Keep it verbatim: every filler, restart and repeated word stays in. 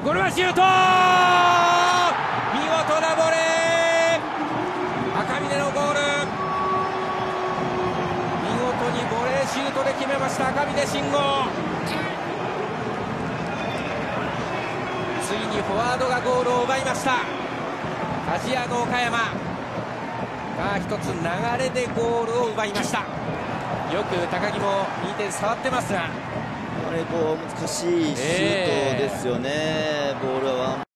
これはシュート、見事なボレー、赤嶺のゴール、見事にボレーシュートで決めました赤嶺慎吾。ついにフォワードがゴールを奪いました。鍛冶屋の岡山が一つ流れでゴールを奪いました。よく高木もにてん触ってますが、 これこう難しいシュートですよね、えー、ボールはワン